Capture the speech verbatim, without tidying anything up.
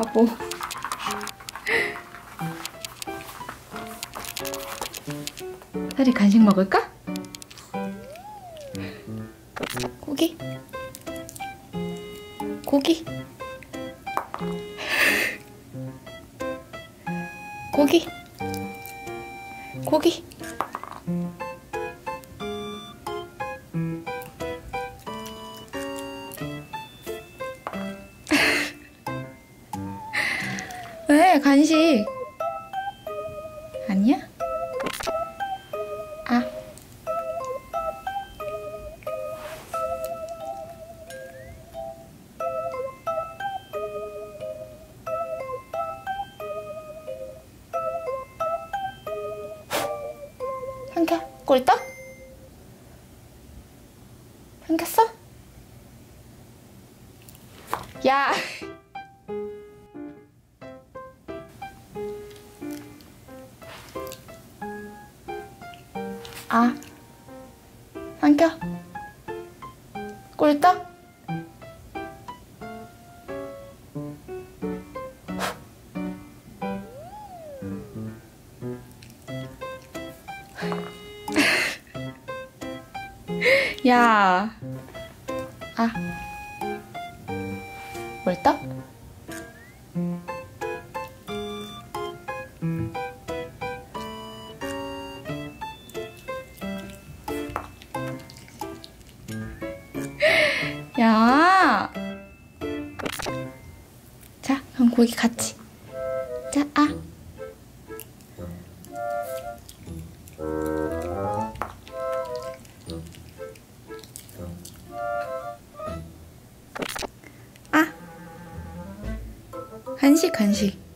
바보. 사리 간식 먹을까? 고기? 고기? 고기? 고기? 왜? 간식 아니야? 아 삼켜 꿀떡? 삼켰어? 야 아, 삼켜. 꿀떡? 야, 아, 꿀떡? 야, 자, 그럼 고기 같이. 자, 아. 아. 간식, 간식.